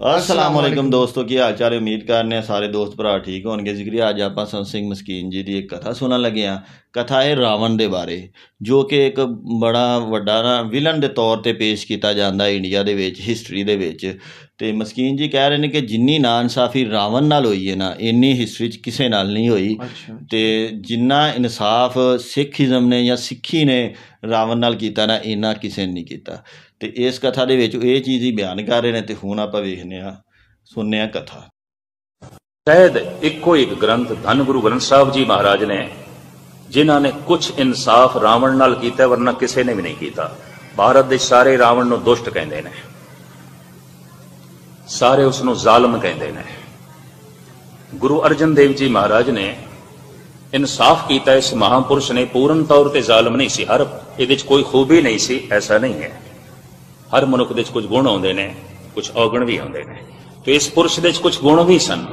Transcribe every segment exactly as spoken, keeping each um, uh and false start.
अस्सलाम वालेकुम दोस्तों, की हाल चाल। उम्मीद करने सारे दोस्त भरा ठीक होंगे। जिक्री अज आप संत सिंह मस्कीन जी की एक कथा सुनन लगे हाँ। कथा है रावण के बारे, जो कि एक बड़ा वड्डा ना विलन के तौर पर पेश किया जाता है इंडिया के हिस्टरी के। तो मस्कीन जी कह रहे हैं कि जिन्नी ना इंसाफी रावण नाल होई है ना, इन्नी हिस्टरी च किसी नाल नहीं होई। तो जिन्ना इंसाफ सिखिज़म ने या सिक्खी ने रावण नाल कीता ना, इन्ना किसी ने नहीं किया। तो इस कथा दे विच ये चीज़ ही बयान कर रहे हैं। तो हुण आपां वेखने आ सुनने कथा। शायद इको एक ग्रंथ धन गुरु ग्रंथ साहब जी महाराज ने, जिन्हों ने कुछ इंसाफ रावण नाल कीता, वरना किसी ने भी नहीं किया। भारत के सारे रावण नूं दुष्ट कहते हैं, सारे उसनूं जालम कहते हैं। गुरु अर्जन देव जी महाराज ने इंसाफ किया। इस महापुरुष ने पूर्ण तौर पर जालम नहीं सी, हर ये कोई खूबी नहीं सी, ऐसा नहीं है। हर मनुख दे कुछ गुण आउंदे ने, कुछ औगण भी आउंदे ने। तो इस पुरुष दे कुछ गुण भी सन,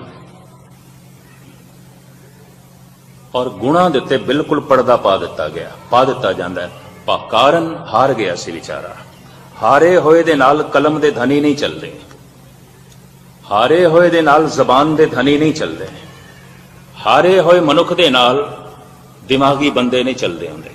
और गुणा दे उत्ते बिल्कुल पर्दा पा दिता गया, पा दिता जांदा है। कारण हार गया सी बेचारा। हारे होए दे नाल कलम दे धनी नहीं चलते, हारे होए दे नाल जबान दे धनी नहीं चलते, हारे होए मनुख दे नाल दिमागी बंदे नहीं चलते होंदे।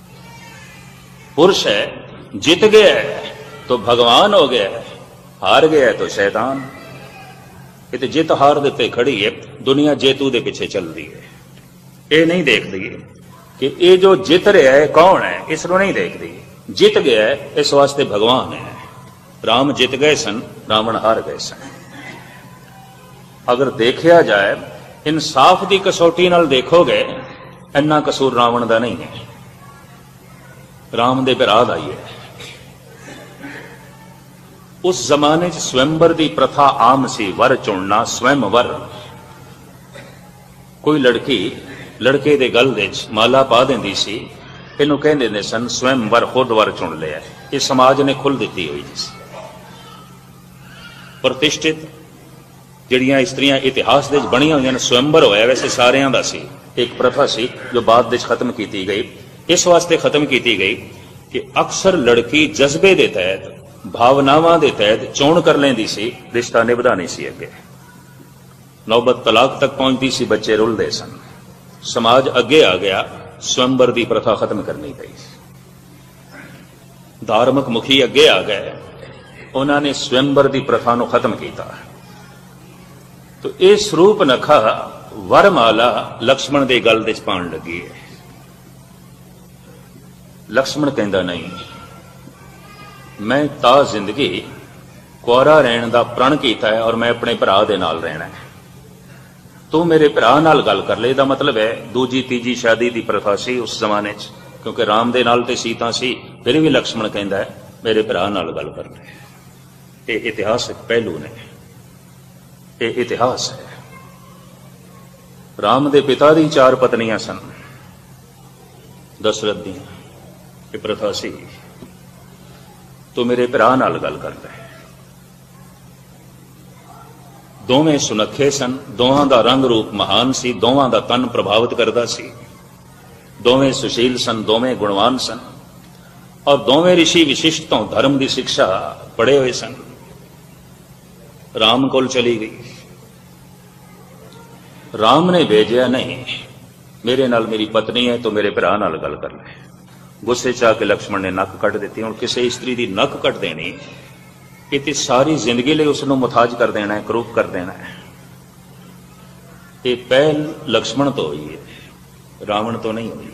पुरुष है, जित गया है तो भगवान हो गया है, हार गया है तो शैतान। ये तो जित हार देते खड़ी है, दुनिया जेतू दे पीछे चल रही है। ये नहीं देखती कि ये जो जित रहा है कौन है, इसको नहीं देखती। जित गया है इस वास्ते भगवान है। राम जित गए सन, रावण हार गए सन। अगर देखा जाए इंसाफ की कसौटी नाल देखोगे, इन्ना कसूर रावण का नहीं है, राम दे भरा दा ही है। उस जमाने च स्वयंवर की प्रथा आम सी, वर चुनना, स्वयंवर। कोई लड़की लड़के दे गल दे माला पा देंदी सी, इनू कहंदे सन स्वयंवर, खुद वर चुन लिया। ये समाज ने खुल दी हुई सी। प्रतिष्ठित जिहड़ियां इस्त्रियां इतिहास दे बणियां होईयां, स्वयंवर होया वैसे सारियां दा सी। एक प्रथा सी जो बाद दे खत्म की गई। इस वास्ते खत्म की गई कि अक्सर लड़की जज्बे के तहत, भावनावां दे तहत चोण कर लेंदी सी, रिश्ता निभदा नहीं सी। अगे नौबत तलाक तक पहुंचती सी, बच्चे रुलदे सन। समाज अगे आ गया, स्वयंवर की प्रथा खत्म करनी पई। धार्मिक मुखी अगे आ गए, उन्होंने स्वयंवर की प्रथा को खत्म किया। तो यह स्वरूप नखा वरमाला लक्ष्मण के गल दे पाण लगी है। लक्ष्मण कहता नहीं, मैं ता जिंदगी कुआरा रहने का प्रण किया है और मैं अपने भरा दे नाल रहना है। तू मेरे भरा नाल गल कर ले। दा मतलब है दूजी तीजी शादी की प्रथा सी उस जमाने च, क्योंकि राम दे नाल ते सीता सी। फिर भी लक्ष्मण कहता है मेरे भरा नाल गल कर ले। ये इतिहासक पहलू ने, ये इतिहास है। राम दे पिता दी चार पत्नियां सन, दशरथ दी। ये प्रथा सी, तो मेरे भरा नाल गल कर ले। दोवें सुनखे सन, दोवां दा रंग रूप महान सी, दोवां दा तन प्रभावित करता सी। दोवें सुशील सन, दोवें गुणवान सन, और दोवें ऋषि विशिष्ट तो धर्म की शिक्षा पढ़े हुए सन। राम कोल चली गई। राम ने भेजा नहीं, मेरे नाल मेरी पत्नी है तो मेरे भरा नाल गल कर ले। गुस्से च आके लक्ष्मण ने नक कट दी। हुण किसी इस्त्री की नक कट देनी, ये सारी जिंदगी लिए उसनों मुथाज कर देना है, करूप कर देना है। ये पहल लक्ष्मण तो हुई है, रावण तो नहीं हुई।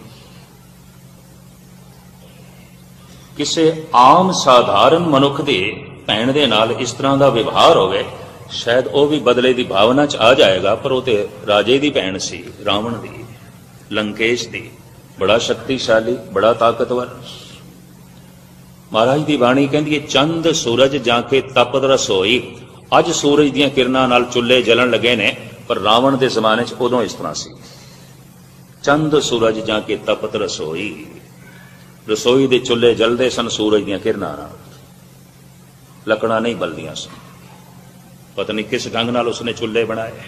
किसी आम साधारण मनुख के भैन दे नाल इस तरह का व्यवहार होवे, शायद वह भी बदले की भावना च आ जाएगा। पर वो तो राजे की भैन सी, रावण की, लंकेश की। बड़ा शक्तिशाली, बड़ा ताकतवर। महाराज की बाणी कहती है, चंद सूरज जाके तपत रसोई। अज सूरज दियां किरणां नाल चुल्हे जलन लगे ने, पर रावण के जमाने च उदों इस तरह सी। चंद सूरज जाके तपत रसोई। रसोई दे चुल्हे जलते सन सूरज दियां किरणां नाल, लकड़ां नहीं बलदियां सन। पता नहीं किस ढंग नाल उसने चुल्हे बनाए।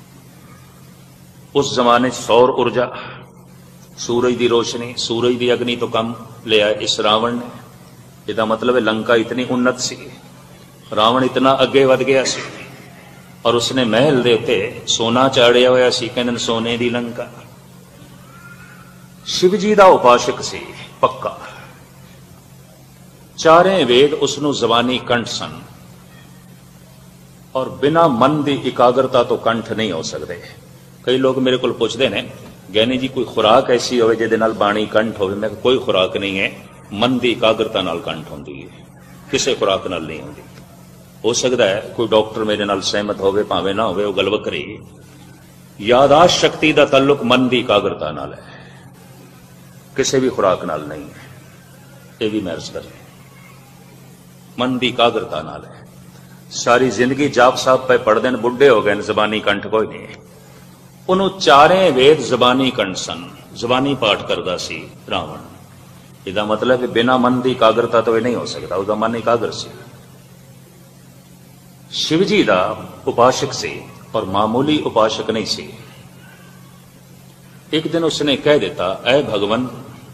उस जमाने सौर ऊर्जा, सूरज की रोशनी, सूरज की अग्नि तो कम लिया इस रावण ने। इसका मतलब है लंका इतनी उन्नत सी, रावण इतना अगे वध गया सी। और उसने महल दे उत्ते सोना चाड़िया होया सी, कहंदे सोने दी लंका। शिव जी दा उपासक सी पक्का, चारे वेद उसनू जबानी कंठ सन, और बिना मन की इकाग्रता तो कंठ नहीं हो सकते। कई लोग मेरे को पूछते हैं, ज्ञानी जी कोई खुराक ऐसी हो जिहदे नाल बाणी कंठ हो? मैं कोई खुराक नहीं है, मन की इकाग्रता नाल कंठ होंदी है, किसी खुराक नाल नहीं होंदी। हो सकता है कोई डॉक्टर मेरे नाल सहमत होवे, भावें ना होवे, वो गल वखरी। यादाश्त शक्ति का ताल्लुक मन की इकाग्रता नाल है, किसी भी खुराक नाल नहीं है। ये भी मैं अर्ज कर, मन की इकाग्रता नाल है। सारी जिंदगी जाप साहब पे पढ़ते हैं, बुढ़े हो गए, जबानी कंठ कोई नहीं है। उन्होंने चारे वेद जबानी कंठ सन, जबानी पाठ करता सी रावण। इसका मतलब है बिना मन की इकाग्रता तो यह नहीं हो सकता, उसका मन एकाग्र सी। शिव जी का उपासक सी, और मामूली उपासक नहीं सी। एक दिन उसने कह दिता, ऐ भगवन,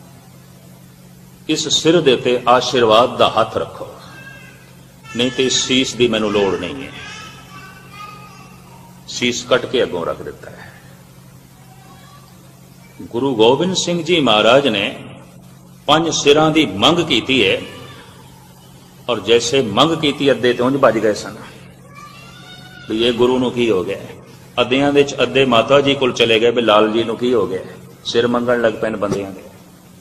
इस सिर देते आशीर्वाद का हाथ रखो, नहीं तो इस शीश की मैनू लोड़ नहीं है। शीश कट के अगों रख दिता है। गुरु गोबिंद सिंह जी महाराज ने पंज सिरां की मंग की है, और जैसे मंग की अद्धे तो उंज बज गए सन भी ये गुरु नूं की हो गया। अद्धियां दे अद्धे माता जी कोल चले गए भी लाल जी नूं की हो गया, सिर मंगण लग पैन बंदियां दे।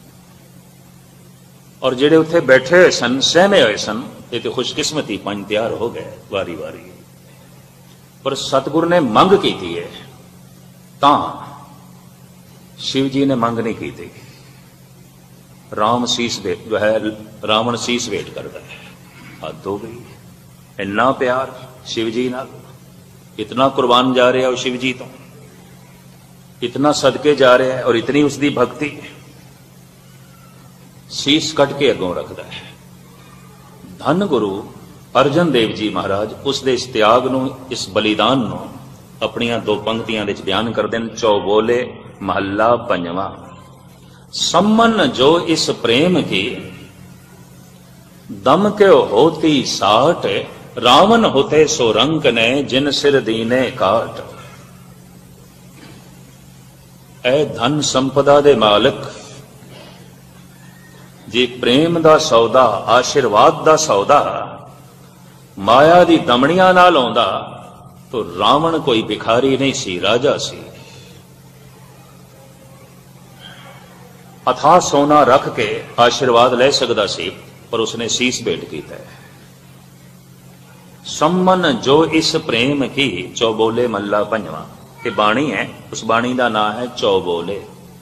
और जेड़े उत्थे बैठे हुए सन, सहमे हुए सन, ये तो खुशकिस्मती पंज तैयार हो गए वारी वारी। पर सतगुरु ने मंग की है, तां शिव जी ने मंग नहीं की थी। राम शीस दे जो है, रावण शीस वेट करता है। हद हो गई, इन्ना प्यार शिव जी नाल, इतना कुर्बान जा रहा है शिव जी तो, इतना सदके जा रहा है, और इतनी उसकी भक्ति। शीस कट के अगों रखता है। धन गुरु अर्जन देव जी महाराज उसके इस त्याग नूं, इस बलिदान नूं अपनियां दो पंक्तियां दे बयान करते हैं। चौबोले महला पंजवा, सम्मन जो इस प्रेम की, दम के होती साठ, रावण होते सो रंक ने, जिन सिर दीने काट। ऐ धन संपदा दे मालिक, जे प्रेम दा सौदा, आशीर्वाद दा सौदा माया दी दमड़ियां नाल आउंदा, तो रावण कोई भिखारी नहीं सी, राजा सी। अथाह सोना रख के आशीर्वाद ले सकता सी, पर उसने शीस भेंट किया है। सम्मन जो इस प्रेम की, चौबोले मल्ला पंजवा, ये बाणी है, उस बाणी का नाम है चौबोले।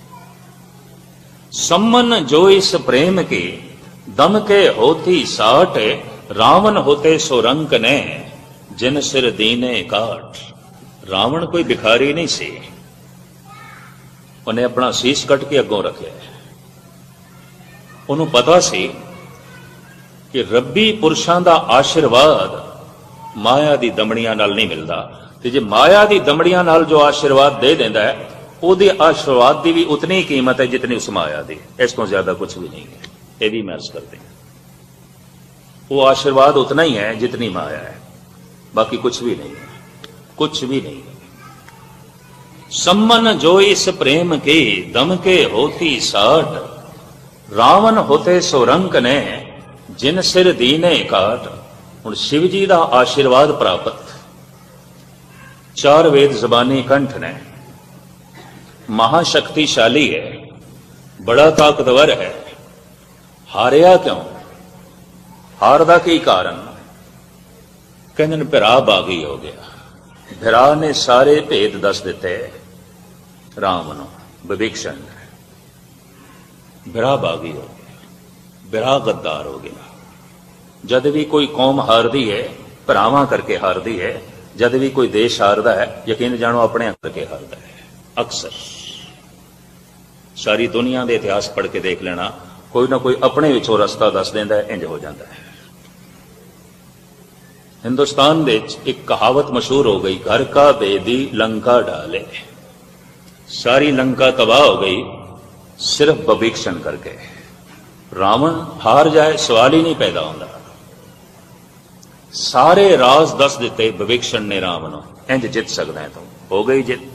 सम्मन जो इस प्रेम की, दम के होती साठ, रावण होते सो रंक ने, जिन सिर दीने काट। रावण कोई भिखारी नहीं सी, उन्हें अपना शीश कट के अगों रखे। उन्होंने पता सी कि रब्बी पुरुषों का आशीर्वाद माया की दमड़ियां नाल नहीं मिलता, तो जे माया की दमड़ियां नाल जो आशीर्वाद दे देंदा है, ਉਹਦੇ आशीर्वाद की भी उतनी ही कीमत है जितनी उस माया की, इस तो ज्यादा कुछ भी नहीं है। ये भी मैं अर्ज करते हैं, वो आशीर्वाद उतना ही है जितनी माया है, बाकी कुछ भी नहीं है, कुछ भी नहीं है। सम्मन जो इस प्रेम के, दम के होती साठ, रावण होते सो रंक ने, जिन सिर दीने काट। हुण शिव जी का आशीर्वाद प्राप्त, चार वेद जबानी कंठ ने, महाशक्तिशाली है, बड़ा ताकतवर है। हारिया क्यों? हारदा की कारण? कहने भिरा बागी हो गया। भिरा ने सारे भेद दस दिते राम नूं, विभीषण ने। भिरा बागी हो गया, भिरा गद्दार हो गया। जद भी कोई कौम हारदी है, भरावां करके हारदी है। जद भी कोई देश हारदा है, यकीन जानो अपने करके हारदा है। अक्सर सारी दुनिया के इतिहास पढ़ के देख लेना, कोई ना कोई अपने विचों रस्ता दस देंदा है, इंज हो जाता है। हिंदुस्तान में एक कहावत मशहूर हो गई, घर का बेदी लंका डाले। सारी लंका तबाह हो गई सिर्फ विभीषण करके। रावण हार जाए सवाल ही नहीं पैदा होता। सारे राज दस दिते विभीषण ने राम नूं, इंज जित सकदा है तू। हो गई जित।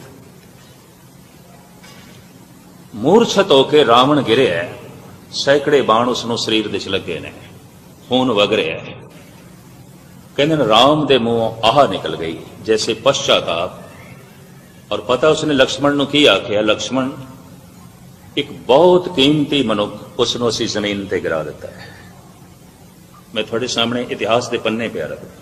मूर्छत होके रावण गिरिया, सैकड़े बाण उसनूं शरीर दे लगे ने, खून वग रहा है। कहते राम दे मुंहों आह निकल गई जैसे पश्चाताप। और पता उसने लक्ष्मण नूं की आख्या, लक्ष्मण एक बहुत कीमती मनुख उसनूं असीं जमीन ते गिरा दिता है। मैं थोड़े सामने इतिहास के पन्ने पे रखदा,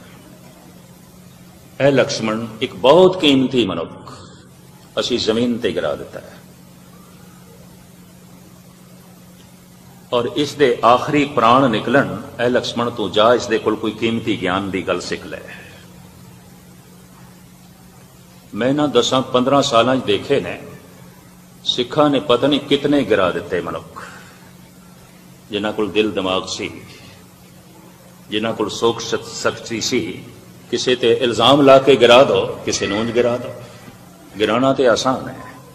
ऐ लक्ष्मण एक बहुत कीमती मनुख असीं जमीन ते गिरा दिता है। और इस दे आखिरी प्राण निकलन, ऐ लक्ष्मण तू जा इस दे कोल कोई कीमती ज्ञान की गल सिख लै। मैं ना दसा पंद्रह साल देखे ने सिखा ने पता नहीं कितने गिरा दिते मनुख, जिन्हां कोल दिल दिमाग सी, जिन्हां कोल सोच शक्ति सी। किसी ते इल्जाम ला के गिरा दो, किसी नूं गिरा दो। गिराना तो आसान है।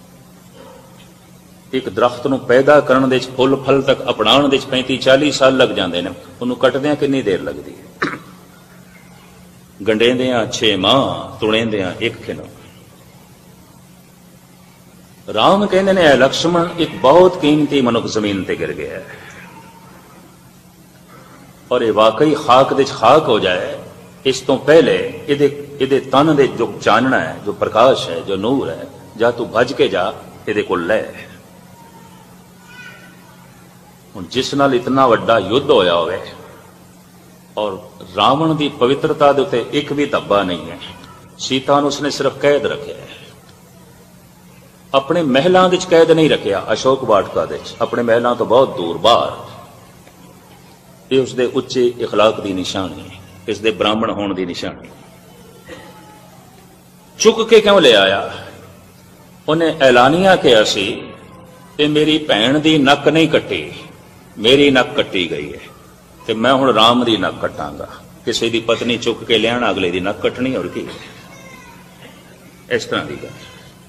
एक दरख्त नूं पैदा करन दे फुल फल तक अपनाउण दे पैंती चाली साल लग जाते हैं, उन्होंने कटदियां कितनी देर लगती है। गंढेंदियां छे माह, तुणेंदियां एक खिनो। राम कहते हैं लक्ष्मण एक बहुत कीमती मनुख जमीन ते गिर गया है, और ये वाकई खाक दे खाक हो जाए इस तो पहले इहदे इहदे तन दे जो चानना है, जो प्रकाश है, जो नूर है, जा तू भज के जा इहदे कोल लै। हुण जिस नाल इतना वड्डा युद्ध होया होवे और रावण की पवित्रता दे उत्ते एक भी धब्बा नहीं है। सीता नूं उसने सिर्फ कैद रखे है, अपने महलों विच कैद नहीं रखिया। अशोक वाटिका दे अपने महलों तो बहुत दूर बाहर। ये उसके उच्चे इखलाक की निशानी, इसके ब्राह्मण होने की निशानी। चुक के क्यों ले आया? उन्हें ऐलानिया कहा सी कि मेरी भैन की नक नहीं कट्टी, मेरी नक कट्टी गई है, तो मैं हुण राम की नक कटांगा। किसी की पत्नी चुक के लिया अगले की नक कटनी, और की इस तरह की गल।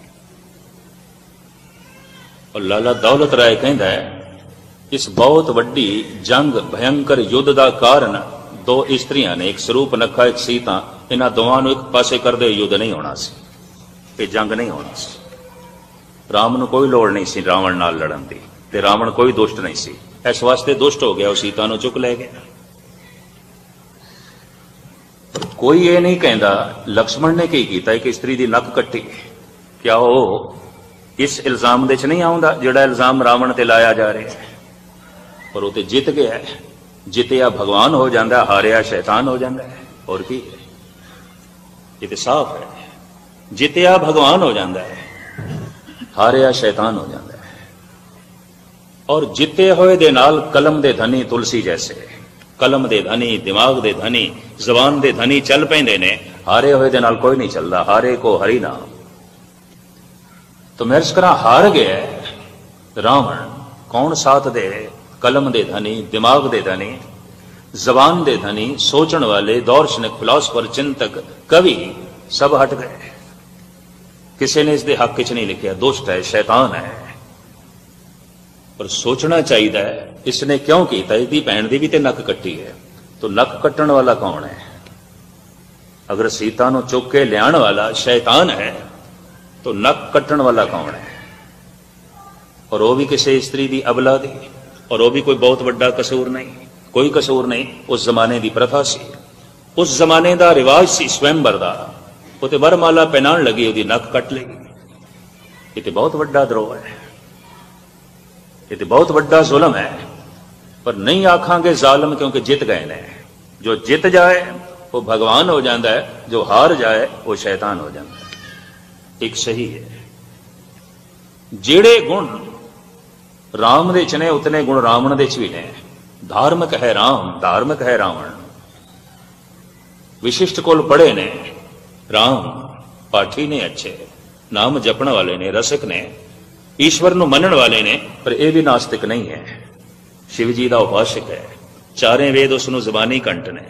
और लाला दौलत राय कहता है इस बहुत वड्डी जंग भयंकर युद्ध का कारण दो इस्त्रियां ने, एक स्वरूप नखा एक सीता, इन्हां दोवां नूं एक पासे करदे युद्ध नहीं होना सी, ये जंग नहीं होना सी। राम नूं कोई लोड़ नहीं सी रावण नाल लड़न दी, ते रावण कोई दुष्ट नहीं सी। इस वास्ते दुष्ट हो गया, वो सीता नूं चुक ले गया। कोई ये नहीं कहता लक्ष्मण ने की कीता कि स्त्री दी नक कट्टी। क्या वो इस इल्जाम दे च नहीं आउंदा जिहड़ा इल्जाम रावण ते लाया जा रहा है? पर वो तो जित गया है। जितया भगवान हो जाता, हारिया शैतान हो जाता है। और की ये तो साफ है, जितया भगवान हो जाता है, हारिया शैतान हो जाता है। और जिते होए दे नाल कलम दे धनी तुलसी जैसे, कलम दे धनी, दिमाग दे धनी, जबान दे धनी चल पैंदे ने, हारे होए दे नाल कोई नहीं चलता। हारे को हरि नाम। तो मैं करा हार गया रावण, कौन साथ दे? कलम दे धनी, दिमाग दे धनी, जबान दे धनी, सोचने वाले, दार्शनिक, फिलोसफर, चिंतक, कवि सब हट गए। किसी ने इसके हक च नहीं लिखा दुष्ट है, शैतान है। पर सोचना चाहिए इसने क्यों किया? इसकी भैन की भी तो नक कट्टी है, तो नक कट्टण वाला कौन है? अगर सीता नूं चुक के लियाण वाला शैतान है तो नक कट्टण वाला कौन है? और वह भी किसी स्त्री की अबला दी, और वह भी कोई बहुत बड़ा कसूर नहीं, कोई कसूर नहीं। उस जमाने की प्रथा सी, उस जमाने का रिवाज सी स्वयंवर का। वो तो वरमाला पहनाण लगी, उसकी नक कट लेगी। ये तो बहुत बड़ा द्रोह है, ये तो बहुत बड़ा जुल्म है। पर नहीं आखांगे जालिम, क्योंकि जित गए ने। जो जित जाए वो भगवान हो जाता है, जो हार जाए वो शैतान हो जाता है। एक सही है, जेड़े गुण राम दे च ने उतने गुण रावण दे च भी ने। धार्मिक है राम, धार्मिक है रावण। विशिष्ट कोल पढ़े ने राम, पाठी ने अच्छे, नाम जपण वाले ने, रसिक ने, ईश्वर नूं मनण वाले ने। पर यह भी नास्तिक नहीं है, शिव जी का उपासक है। चारे वेद उसनूं जबानी कंठ ने।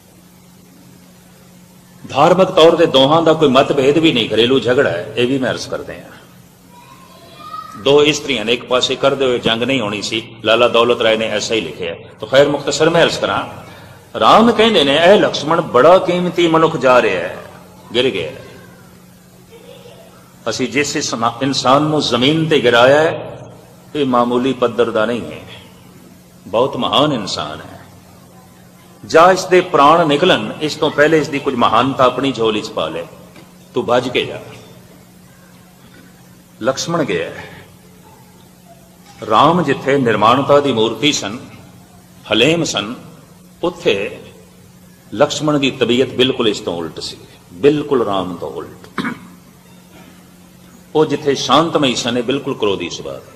धार्मिक तौर पर दोहां का कोई मतभेद भी नहीं, घरेलू झगड़ा है, यह भी मैं अर्ज करते हैं। दो स्त्रियां ने एक पासे करते हुए जंग नहीं होनी सी, लाला दौलत राय ने ऐसा ही लिखे है। तो खैर मुख्तसर में अर्ज करा, ਰਾਮ ਕਹਿੰਦੇ ਨੇ ਇਹ ਲਕਸ਼ਮਣ ਬੜਾ ਕੀਮਤੀ ਮਨੁੱਖ ਜਾ ਰਿਹਾ ਹੈ, ਗਿਰ ਗਿਆ। ਅਸੀਂ ਜਿਸ ਇਸ ਇਨਸਾਨ ਨੂੰ ਜ਼ਮੀਨ ਤੇ ਗਿਰਾਇਆ ਹੈ ਇਹ ਮਾਮੂਲੀ ਪੱਧਰ ਦਾ ਨਹੀਂ ਹੈ, ਬਹੁਤ ਮਹਾਨ ਇਨਸਾਨ ਹੈ। ਜਾਂ ਇਸ ਦੇ ਪ੍ਰਾਣ ਨਿਕਲਣ ਇਸ ਤੋਂ ਪਹਿਲੇ ਇਸ ਦੀ ਕੁਝ ਮਹਾਨਤਾ ਆਪਣੀ ਝੋਲੀ ਚ ਪਾ ਲੈ, ਤੂੰ ਭੱਜ ਕੇ ਜਾ। ਲਕਸ਼ਮਣ ਗਿਆ। ਰਾਮ ਜਿੱਥੇ ਨਿਰਮਾਣਤਾ ਦੀ ਮੂਰਤੀ ਸਨ, ਹਲੇਮ ਸਨ, ਉੱਥੇ ਲਕਸ਼ਮਣ ਦੀ ਤਬੀਅਤ ਬਿਲਕੁਲ ਇਸ ਤੋਂ ਉਲਟ ਸੀ, ਬਿਲਕੁਲ ਰਾਮ ਤੋਂ ਉਲਟ। ਉਹ ਜਿੱਥੇ ਸ਼ਾਂਤਮਈ ਸਨ ਇਹ ਬਿਲਕੁਲ ਕ੍ਰੋਧੀ ਸੁਭਾਅ ਦੇ।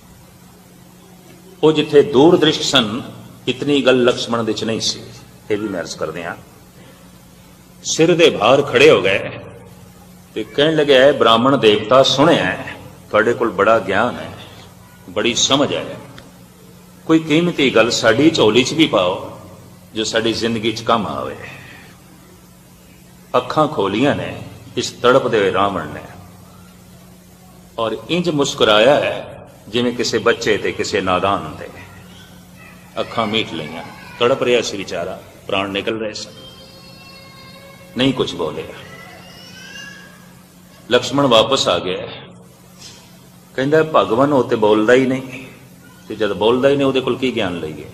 ਉਹ ਜਿੱਥੇ ਦੂਰਦ੍ਰਿਸ਼ਟ ਸਨ ਇਤਨੀ ਗੱਲ ਲਕਸ਼ਮਣ ਦੇ ਚ ਨਹੀਂ ਸੀ। ਇਹ ਵੀ ਮੈਂ ਅਰਜ਼ ਕਰਦੇ ਹਾਂ, ਸਿਰ ਦੇ ਭਾਰ ਖੜੇ ਹੋ ਗਏ ਤੇ ਕਹਿਣ ਲੱਗੇ ਬ੍ਰਾਹਮਣ ਦੇਵਤਾ ਸੁਣਿਆ ਤੁਹਾਡੇ ਕੋਲ ਬੜਾ ਗਿਆਨ ਹੈ, ਬੜੀ ਸਮਝ ਹੈ, ਕੋਈ ਕੀਮਤੀ ਗੱਲ ਸਾਡੀ ਝੋਲੀ ਚ ਵੀ ਪਾਓ ਜੋ ਸਾਡੀ ਜ਼ਿੰਦਗੀ ਚ ਕੰਮ ਆਵੇ। ਅੱਖਾਂ ਖੋਲੀਆਂ ਨੇ ਇਸ ਤੜਪਦੇ ਹੋਏ ਰਾਵਣ ਨੇ ਔਰ ਇੰਜ ਮੁਸਕਰਾਇਆ ਹੈ ਜਿਵੇਂ ਕਿਸੇ ਬੱਚੇ ਤੇ ਕਿਸੇ ਨਾਦਾਨ ਤੇ। ਅੱਖਾਂ ਮੀਟ ਲਈਆਂ, ਤੜਪ ਰਿਹਾ ਸੀ ਵਿਚਾਰਾ, ਪ੍ਰਾਣ ਨਿਕਲ ਰਹੇ ਸਨ, ਨਹੀਂ ਕੁਝ ਬੋਲਿਆ। ਲਕਸ਼ਮਣ ਵਾਪਸ ਆ ਗਿਆ, ਕਹਿੰਦਾ ਭਗਵਾਨ ਉਹ ਤੇ ਬੋਲਦਾ ਹੀ ਨਹੀਂ, ਤੇ ਜਦ ਬੋਲਦਾ ਹੀ ਨਹੀਂ ਉਹਦੇ ਕੋਲ ਕੀ ਗਿਆਨ ਲਈਏ।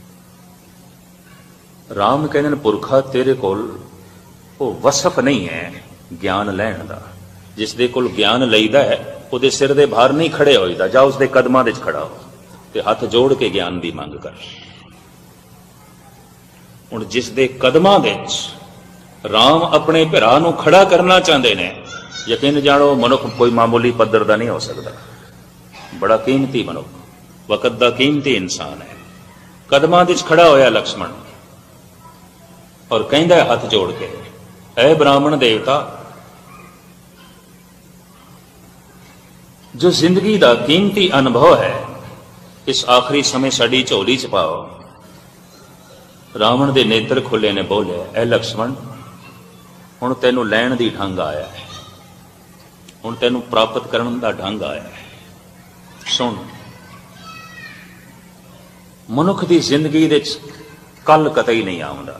ਰਾਮ ਕਹਿੰਦੇ ਨੇ ਪੁਰਖਾ ਤੇਰੇ ਕੋਲ ਉਹ ਵਸਫ ਨਹੀਂ ਹੈ ਗਿਆਨ ਲੈਣ ਦਾ, ਜਿਸ ਦੇ ਕੋਲ ਗਿਆਨ ਲਈਦਾ ਹੈ ਉਹਦੇ ਸਿਰ ਦੇ ਭਾਰ ਨਹੀਂ ਖੜੇ ਹੋਈਦਾ, ਜਾ ਉਸਦੇ ਕਦਮਾਂ ਦੇ ਚ ਖੜਾ ਹੋ ਤੇ ਹੱਥ ਜੋੜ ਕੇ ਗਿਆਨ ਦੀ ਮੰਗ ਕਰ। ਹੁਣ ਜਿਸ ਦੇ ਕਦਮਾਂ ਦੇ ਚ ਰਾਮ ਆਪਣੇ ਭਰਾ ਨੂੰ ਖੜਾ ਕਰਨਾ ਚਾਹੁੰਦੇ ਨੇ, ਯਕੀਨ ਜਾਣੋ ਮਨੁੱਖ ਕੋਈ ਮਾਮੂਲੀ ਪੱਧਰ ਦਾ ਨਹੀਂ ਹੋ ਸਕਦਾ, ਬੜਾ ਕੀਮਤੀ ਮਨੁੱਖ, ਵਕਤ ਦਾ ਕੀਮਤੀ ਇਨਸਾਨ ਹੈ। ਕਦਮਾਂ ਦੇ ਚ ਖੜਾ ਹੋਇਆ ਲਕਸ਼ਮਣ ਔਰ ਕਹਿੰਦਾ ਹੱਥ ਜੋੜ ਕੇ, ਐ ਬ੍ਰਾਹਮਣ ਦੇਵਤਾ, ਜੋ ਜ਼ਿੰਦਗੀ ਦਾ ਕੀਮਤੀ ਅਨੁਭਵ ਹੈ ਇਸ ਆਖਰੀ ਸਮੇਂ ਸਾਡੀ ਝੋਲੀ ਚ ਪਾਓ। ਰਾਵਣ ਦੇ ਨੇਤਰ ਖੁੱਲੇ ਨੇ, ਬੋਲਿਆ ਐ ਲਕਸ਼ਮਣ ਹੁਣ ਤੈਨੂੰ ਲੈਣ ਦੀ ਢੰਗ ਆਇਆ ਹੈ, ਹੁਣ ਤੈਨੂੰ ਪ੍ਰਾਪਤ ਕਰਨ ਦਾ ਢੰਗ ਆਇਆ ਹੈ। ਸੁਣ, ਮਨੁੱਖ ਦੀ ਜ਼ਿੰਦਗੀ ਦੇ ਵਿੱਚ ਕੱਲ ਕਤਈ ਨਹੀਂ ਆਉਂਦਾ।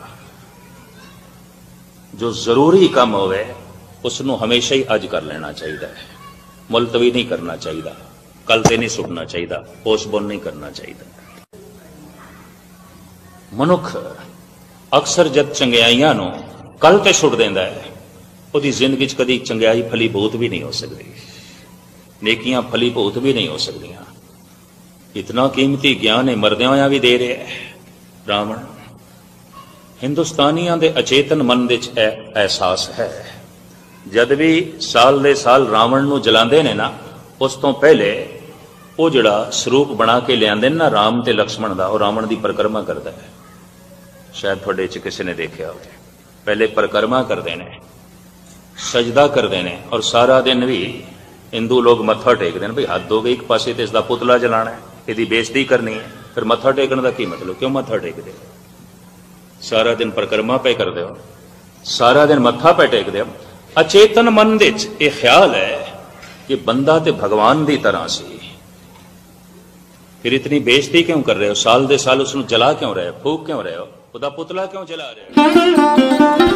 ਜੋ ਜ਼ਰੂਰੀ ਕੰਮ ਹੋਵੇ ਉਸ ਨੂੰ ਹਮੇਸ਼ਾ ਹੀ ਅੱਜ ਕਰ ਲੈਣਾ ਚਾਹੀਦਾ ਹੈ, ਮੁਲਤਵੀ ਨਹੀਂ ਕਰਨਾ ਚਾਹੀਦਾ, ਕੱਲ ਤੇ ਨਹੀਂ ਸੁੱਟਣਾ ਚਾਹੀਦਾ, ਪੋਸਟਪੋਨ ਨਹੀਂ ਕਰਨਾ ਚਾਹੀਦਾ। ਮਨੁੱਖ ਅਕਸਰ ਜਦ ਚੰਗਿਆਈਆਂ ਨੂੰ ਕੱਲ ਤੇ ਸੁੱਟ ਦਿੰਦਾ ਹੈ, ਉਹਦੀ ਜ਼ਿੰਦਗੀ 'ਚ ਕਦੀ ਚੰਗਿਆਈ ਫਲੀਭੂਤ ਵੀ ਨਹੀਂ ਹੋ ਸਕਦੀ, ਨੇਕੀਆਂ ਫਲੀਭੂਤ ਵੀ ਨਹੀਂ ਹੋ ਸਕਦੀਆਂ। ਇਤਨਾ ਕੀਮਤੀ ਗਿਆਨ ਹੈ ਮਰਦਿਆਂ ਹੋਇਆਂ ਵੀ ਦੇ ਰਿਹਾ ਹੈ ਰਾਵਣ। ਹਿੰਦੁਸਤਾਨੀਆਂ ਦੇ ਅਚੇਤਨ ਮਨ ਦੇ 'ਚ ਇਹ ਅਹਿਸਾਸ ਹੈ, ਜਦ ਵੀ ਸਾਲ ਦੇ ਸਾਲ ਰਾਵਣ ਨੂੰ ਜਲਾਉਂਦੇ ਨੇ ਨਾ, ਉਸ ਤੋਂ ਪਹਿਲੇ ਉਹ ਜਿਹੜਾ ਸਰੂਪ ਬਣਾ ਕੇ ਲਿਆਂਦੇ ਨੇ ਨਾ ਰਾਮ ਤੇ ਲਕਸ਼ਮਣ ਦਾ, ਉਹ ਰਾਵਣ ਦੀ ਪਰਿਕਰਮਾ ਕਰਦਾ ਹੈ। ਸ਼ਾਇਦ ਤੁਹਾਡੇ 'ਚ ਕਿਸੇ ਨੇ ਦੇਖਿਆ ਹੋਵੇ, ਪਹਿਲੇ ਪਰਿਕਰਮਾ ਕਰਦੇ ਨੇ, ਸਜਦਾ ਕਰਦੇ ਨੇ, ਔਰ ਸਾਰਾ ਦਿਨ ਵੀ ਹਿੰਦੂ ਲੋਕ ਮੱਥਾ ਟੇਕਦੇ ਨੇ। ਭਈ ਹੱਦ ਹੋ ਗਈ, ਇੱਕ ਪਾਸੇ ਤੇ ਇਸ ਦਾ ਪੁਤਲਾ ਜਲਾਣਾ ਹੈ, ਇਹਦੀ ਬੇਇੱਜ਼ਤੀ ਕਰਨੀ ਹੈ, ਫਿਰ ਮੱਥਾ ਟੇਕਣ ਦਾ ਕੀ ਮਤਲਬ? ਕਿਉਂ ਮੱਥਾ ਟੇਕਦੇ? ਸਾਰਾ ਦਿਨ ਪਰਿਕਰਮਾ ਪੈ ਕਰਦੇ ਹੋ, ਸਾਰਾ ਦਿਨ ਮੱਥਾ ਪੈ ਟੇਕਦੇ ਹੋ। ਅਚੇਤਨ ਮਨ ਦੇ ਵਿੱਚ ਇਹ ਖਿਆਲ ਹੈ ਕਿ ਬੰਦਾ ਤੇ ਭਗਵਾਨ ਦੀ ਤਰ੍ਹਾਂ ਸੀ, ਫਿਰ ਇਤਨੀ ਬੇਇੱਜ਼ਤੀ ਕਿਉਂ ਕਰ ਰਹੇ ਹੋ? ਸਾਲ ਦੇ ਸਾਲ ਉਸ ਨੂੰ ਜਲਾ ਕਿਉਂ ਰਹੇ ਹੋ, ਫੂਕ ਕਿਉਂ ਰਹੇ ਹੋ, ਉਹਦਾ ਪੁਤਲਾ ਕਿਉਂ ਜਲਾ ਰਹੇ ਹੋ?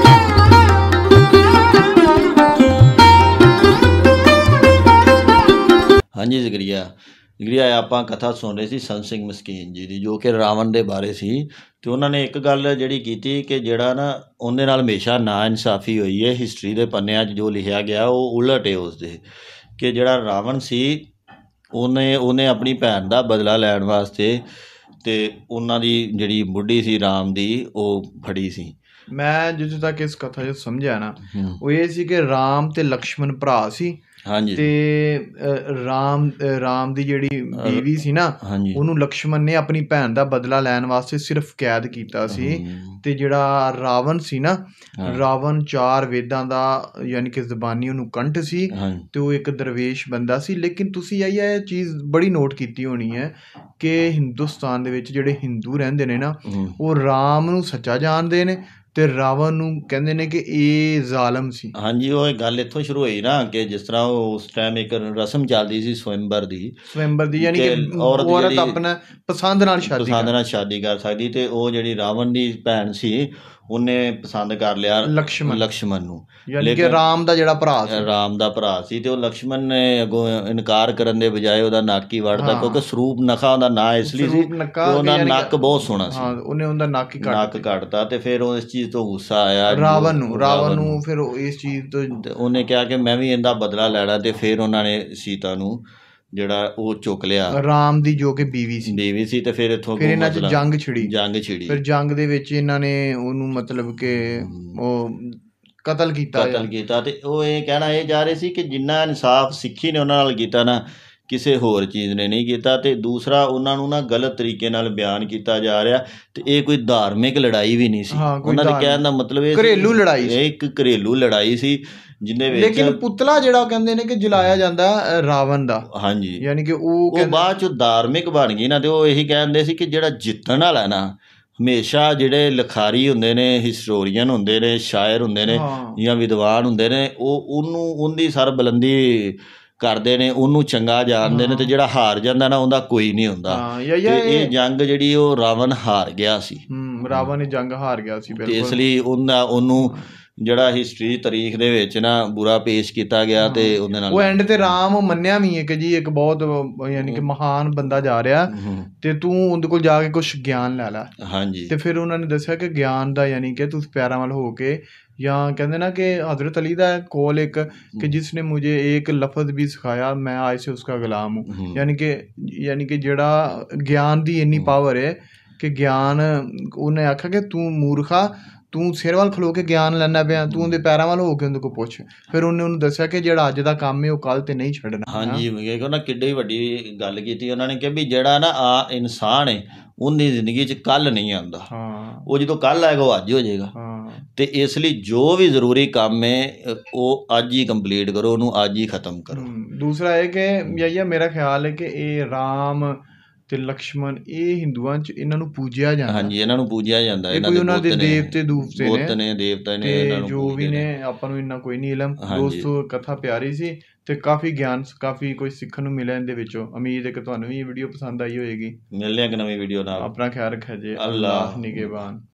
ਹਾਂਜੀ ਜ਼ਿਕਰੀਆ ਜ਼ਿਕਰੀਆ ਆਪਾਂ ਕਥਾ ਸੁਣ ਰਹੇ ਸੀ ਸੰਤ ਸਿੰਘ ਮਸਕੀਨ ਜੀ ਦੀ, ਜੋ ਕਿ ਰਾਵਣ ਦੇ ਬਾਰੇ ਸੀ। ਅਤੇ ਉਹਨਾਂ ਨੇ ਇੱਕ ਗੱਲ ਜਿਹੜੀ ਕੀਤੀ ਕਿ ਜਿਹੜਾ ਨਾ ਉਹਦੇ ਨਾਲ ਹਮੇਸ਼ਾ ਨਾ ਇਨਸਾਫੀ ਹੋਈ ਹੈ, ਹਿਸਟਰੀ ਦੇ ਪੰਨਿਆਂ 'ਚ ਜੋ ਲਿਖਿਆ ਗਿਆ ਉਹ ਉਲਟ ਹੈ ਉਸਦੇ, ਕਿ ਜਿਹੜਾ ਰਾਵਣ ਸੀ ਉਹਨੇ ਉਹਨੇ ਆਪਣੀ ਭੈਣ ਦਾ ਬਦਲਾ ਲੈਣ ਵਾਸਤੇ ਅਤੇ ਉਹਨਾਂ ਦੀ ਜਿਹੜੀ ਬੁੱਢੀ ਸੀ ਰਾਮ ਦੀ, ਉਹ ਫੜੀ ਸੀ। ਮੈਂ ਜਿੱਥੋਂ ਤੱਕ ਇਸ ਕਥਾ 'ਚ ਸਮਝਿਆ ਨਾ, ਉਹ ਇਹ ਸੀ ਕਿ ਰਾਮ ਤੇ ਲਕਸ਼ਮਣ ਭਰਾ ਸੀ। ਹਾਂਜੀ। ਤੇ ਰਾਮ ਰਾਮ ਦੀ ਜਿਹੜੀ ਬੀਵੀ ਸੀ ਨਾ, ਉਹਨੂੰ ਲਕਸ਼ਮਣ ਨੇ ਆਪਣੀ ਭੈਣ ਦਾ ਬਦਲਾ ਲੈਣ ਵਾਸਤੇ ਸਿਰਫ ਕੈਦ ਕੀਤਾ ਸੀ। ਤੇ ਜਿਹੜਾ ਰਾਵਣ ਸੀ ਨਾ, ਰਾਵਣ ਚਾਰ ਵੇਦਾਂ ਦਾ ਯਾਨੀ ਕਿ ਜ਼ਬਾਨੀ ਉਹਨੂੰ ਕੰਠ ਸੀ, ਤੇ ਉਹ ਇੱਕ ਦਰਵੇਸ਼ ਬੰਦਾ ਸੀ। ਲੇਕਿਨ ਤੁਸੀਂ ਆਈ ਇਹ ਚੀਜ਼ ਬੜੀ ਨੋਟ ਕੀਤੀ ਹੋਣੀ ਹੈ ਕਿ ਹਿੰਦੁਸਤਾਨ ਦੇ ਵਿੱਚ ਜਿਹੜੇ ਹਿੰਦੂ ਰਹਿੰਦੇ ਨੇ ਨਾ, ਉਹ ਰਾਮ ਨੂੰ ਸੱਚਾ ਜਾਣਦੇ ਨੇ, ਤੇ ਰਾਵਣ ਨੂੰ ਕਹਿੰਦੇ ਨੇ ਕਿ ਇਹ ਜ਼ਾਲਮ ਸੀ। ਹਾਂਜੀ, ਉਹ ਗੱਲ ਇੱਥੋਂ ਸ਼ੁਰੂ ਹੋਈ ਨਾ ਕਿ ਜਿਸ ਤਰ੍ਹਾਂ ਉਹ ਉਸ ਟਾਈਮ ਇੱਕ ਰਸਮ ਚੱਲਦੀ ਸੀ ਸਵੰਬਰ ਦੀ ਸਵੰਬਰ ਦੀ, ਯਾਨੀ ਕਿ ਔਰਤ ਆਪਣਾ ਪਸੰਦ ਨਾਲ ਸ਼ਾਦੀ ਪਸੰਦ ਨਾਲ ਸ਼ਾਦੀ ਕਰ ਸਕਦੀ, ਤੇ ਉਹ ਜਿਹੜੀ ਰਾਵਣ ਦੀ ਭੈਣ ਸੀ ਉਹਨੇ ਪਸੰਦ ਕਰ ਲਿਆ ਲਕਸ਼ਮਣ ਲਕਸ਼ਮਣ ਨੂੰ, ਯਾਨੀ ਕਿ ਰਾਮ ਦਾ ਜਿਹੜਾ ਭਰਾ ਸੀ, ਰਾਮ ਦਾ ਭਰਾ ਸੀ। ਤੇ ਉਹ ਲਕਸ਼ਮਣ ਨੇ ਅੱਗੋਂ ਇਨਕਾਰ ਕਰਨ ਦੇ ਬਜਾਏ ਉਹਦਾ ਨੱਕ ਹੀ ਵੜਦਾ, ਕਿਉਂਕਿ ਸਰੂਪ ਨਖਾ ਉਹਦਾ ਨਾਂ ਇਸ ਲਈ ਸੀ ਕਿ ਉਹਦਾ ਨੱਕ ਬਹੁਤ ਸੋਹਣਾ ਸੀ, ਉਹਨੇ ਉਹਦਾ ਨੱਕ ਹੀ ਨੱਕ ਕੱਟਤਾ। ਤੇ ਫਿਰ ਉਹ ਇਸ ਚੀਜ਼ ਤੋਂ ਗੁੱਸਾ ਆਇਆ ਰਾਵਣ ਨੂੰ ਰਾਵਣ ਨੂੰ ਫਿਰ ਇਸ ਚੀਜ਼ ਤੋਂ ਉਹਨੇ ਕਿਹਾ ਕਿ ਮੈਂ ਵੀ ਇਹਦਾ ਬਦਲਾ ਲੈਣਾ। ਤੇ ਫਿਰ ਉਹਨਾਂ ਨੇ ਸੀਤਾ ਨੂੰ ਜਿਹੜਾ ਉਹ ਚੁੱਕ ਲਿਆ, ਰਾਮ ਦੀ ਜੋ ਕਿ ਬੀਵੀ ਸੀ ਬੀਵੀ ਸੀ ਤੇ ਫਿਰ ਇੱਥੋਂ ਫਿਰ ਇਹਨਾਂ 'ਚ ਜੰਗ ਛਿੜੀ ਜੰਗ ਛਿੜੀ ਫਿਰ ਜੰਗ ਦੇ ਵਿੱਚ ਇਹਨਾਂ ਨੇ ਉਹਨੂੰ ਮਤਲਬ ਕਿ ਉਹ ਕਤਲ ਕੀਤਾ ਕਤਲ ਕੀਤਾ। ਤੇ ਉਹ ਇਹ ਕਹਿਣਾ ਇਹ ਜਾ ਰਹੇ ਸੀ ਕਿ ਜਿੰਨਾ ਇਨਸਾਫ ਸਿੱਖੀ ਨੇ ਉਹਨਾਂ ਨਾਲ ਕੀਤਾ ਨਾ, ਕਿਸੇ ਹੋਰ ਚੀਜ਼ ਨੇ ਨਹੀਂ ਕੀਤਾ। ਤੇ ਦੂਸਰਾ ਉਹਨਾਂ ਨੂੰ ਨਾ ਗਲਤ ਤਰੀਕੇ ਨਾਲ ਬਿਆਨ ਕੀਤਾ ਜਾ ਰਿਹਾ, ਤੇ ਇਹ ਕੋਈ ਧਾਰਮਿਕ ਲੜਾਈ ਵੀ ਨਹੀਂ ਸੀ। ਉਹਨਾਂ ਦੇ ਕਹਿਣ ਦਾ ਮਤਲਬ ਇਹ ਘਰੇਲੂ ਲੜਾਈ, ਇਹ ਇੱਕ ਘਰੇਲੂ ਲੜਾਈ ਸੀ ਜਿਹਦੇ ਵਿੱਚ ਲੇਕਿਨ ਪੁਤਲਾ ਜਿਹੜਾ ਕਹਿੰਦੇ ਨੇ ਕਿ ਜਲਾਇਆ ਜਾਂਦਾ ਰਾਵਣ ਦਾ, ਹਾਂਜੀ, ਯਾਨੀ ਕਿ ਉਹ ਉਹ ਬਾਅਦ ਚ ਧਾਰਮਿਕ ਬਣ ਗਈ ਨਾ। ਤੇ ਉਹ ਇਹੀ ਕਹਿੰਦੇ ਸੀ ਕਿ ਜਿਹੜਾ ਜਿੱਤਣ ਵਾਲਾ ਨਾ, ਹਮੇਸ਼ਾ ਜਿਹੜੇ ਲਿਖਾਰੀ ਹੁੰਦੇ ਨੇ, ਹਿਸਟੋਰੀਅਨ ਹੁੰਦੇ ਨੇ, ਸ਼ਾਇਰ ਹੁੰਦੇ ਨੇ ਜਾਂ ਵਿਦਵਾਨ ਹੁੰਦੇ ਨੇ, ਉਹ ਉਹਨੂੰ ਉਹਦੀ ਸਰਬੁਲੰਦੀ ਕਰਦੇ ਨੇ, ਉਹਨੂੰ ਚੰਗਾ ਜਾਣਦੇ ਨੇ। ਤੇ ਜਿਹੜਾ ਹਾਰ ਜਾਂਦਾ ਨਾ ਉਹਦਾ ਕੋਈ ਨਹੀਂ ਹੁੰਦਾ। ਤੇ ਇਹ ਜੰਗ ਜਿਹੜੀ ਉਹ ਰਾਵਣ ਹਾਰ ਗਿਆ ਸੀ, ਰਾਵਣ ਨੇ ਜੰਗ ਹਾਰ ਗਿਆ ਸੀ, ਤੇ ਇਸ ਲਈ ਉਹਦਾ ਉਹਨੂੰ ਜਿਹੜਾ ਹਿਸਟਰੀ ਤਾਰੀਖ ਦੇ ਵਿੱਚ ਨਾ ਬੁਰਾ ਪੇਸ਼ ਕੀਤਾ ਗਿਆ। ਤੇ ਉਹਦੇ ਨਾਲ ਉਹ ਐਂਡ ਤੇ ਰਾਮ ਮੰਨਿਆ ਵੀ ਹੈ ਕਿ ਜੀ ਇੱਕ ਬਹੁਤ ਯਾਨੀ ਕਿ ਮਹਾਨ ਬੰਦਾ ਜਾ ਰਿਹਾ ਤੇ ਤੂੰ ਉਹਦੇ ਕੋਲ ਜਾ ਕੇ ਕੁਛ ਗਿਆਨ ਲੈ ਲੈ। ਹਾਂਜੀ, ਤੇ ਫਿਰ ਉਹਨਾਂ ਨੇ ਦੱਸਿਆ ਕਿ ਗਿਆਨ ਦਾ ਯਾਨੀ ਕਿ ਤੁਸੀਂ ਪੈਰਾਂ ਵੱਲ ਹੋ ਕੇ, ਜਾਂ ਕਹਿੰਦੇ ਨਾ ਕਿ हज़रत अली ਦਾ ਕੋਲ ਇੱਕ ਕਿ ਜਿਸਨੇ ਮੁਝੇ ਇੱਕ ਲਫ਼ਜ਼ ਵੀ ਸਿਖਾਇਆ ਮੈਂ ਆਜ ਸੇ ਉਸਕਾ ਗੁਲਾਮ ਹੂੰ, ਯਾਨੀ ਕਿ ਯਾਨੀ ਕਿ ਜਿਹੜਾ ਗਿਆਨ ਦੀ ਇੰਨੀ ਪਾਵਰ ਹੈ ਕਿ ਗਿਆਨ ਉਹਨੇ ਆਖਿਆ ਕਿ ਤੂੰ ਮੂਰਖਾ, ਤੂੰ ਸਿਰ ਵੱਲ ਖਲੋ ਕੇ ਗਿਆਨ ਲੈਣਾ ਪਿਆ, ਤੂੰ ਉਹਦੇ ਪੈਰਾਂ ਵੱਲ ਹੋ ਕੇ ਉਹਦੇ ਕੋਲ ਪੁੱਛ। ਫਿਰ ਉਹਨੇ ਉਹਨੂੰ ਦੱਸਿਆ ਕਿ ਜਿਹੜਾ ਅੱਜ ਦਾ ਕੰਮ ਹੈ ਉਹ ਕੱਲ੍ਹ ਤੇ ਨਹੀਂ ਛੱਡਣਾ। ਹਾਂਜੀ, ਵੇਖੋ ਨਾ ਕਿੱਡੀ ਵੱਡੀ ਗੱਲ ਕੀਤੀ ਉਹਨਾਂ ਨੇ ਕਿ ਵੀ ਜਿਹੜਾ ਨਾ ਆ ਇਨਸਾਨ ਹੈ ਉਹਦੀ ਜ਼ਿੰਦਗੀ 'ਚ ਕੱਲ੍ਹ ਨਹੀਂ ਆਉਂਦਾ, ਉਹ ਜਦੋਂ ਕੱਲ੍ਹ ਆਏਗਾ ਉਹ ਅੱਜ ਹੋ ਜਾਏਗਾ। ਤੇ ਇਸ ਲਈ ਜੋ ਵੀ ਜ਼ਰੂਰੀ ਕੰਮ ਹੈ ਉਹ ਅੱਜ ਹੀ ਕੰਪਲੀਟ ਕਰੋ, ਉਹਨੂੰ ਅੱਜ ਹੀ ਖ਼ਤਮ ਕਰੋ। ਦੂਸਰਾ ਇਹ ਕਿ ਯਾ ਮੇਰਾ ਖਿਆਲ ਹੈ ਕਿ ਇਹ ਰਾਮ ਤੇ ਲਕਸ਼ਮਣ ਇਹ ਹਿੰਦੂਆਂ 'ਚ ਇਹਨਾਂ ਨੂੰ ਪੂਜਿਆ ਜਾਂਦਾ। ਹਾਂਜੀ, ਇਹਨਾਂ ਨੂੰ ਪੂਜਿਆ ਜਾਂਦਾ, ਇਹਨਾਂ ਦੇ ਉਹਨਾਂ ਦੇ ਦੇਵਤੇ ਦੂਵਤੇ ਬੁੱਤ ਨੇ, ਦੇਵਤਾ ਨੇ, ਇਹਨਾਂ ਨੂੰ ਜੋ ਵੀ ਨੇ। ਆਪਾਂ ਨੂੰ ਇੰਨਾ ਕੋਈ ਨਹੀਂ ਇਲਮ। ਦੋਸਤੋ, ਕਥਾ ਪਿਆਰੀ ਸੀ ਤੇ ਕਾਫੀ ਗਿਆਨ, ਕਾਫੀ ਕੁਝ ਸਿੱਖਣ ਨੂੰ ਮਿਲਿਆ ਇਹਦੇ ਵਿੱਚੋਂ। ਉਮੀਦ ਹੈ ਕਿ ਤੁਹਾਨੂੰ ਵੀ ਇਹ ਵੀਡੀਓ ਪਸੰਦ ਆਈ ਹੋਏਗੀ। ਮਿਲਦੇ ਹਾਂ ਇੱਕ ਨਵੀਂ ਵੀਡੀਓ ਨਾਲ। ਆਪਣਾ ਖਿਆਲ ਰੱਖਿਆ ਜੇ। ਅੱਲਾਹ ਨਿਗਹਿਬਾਨ।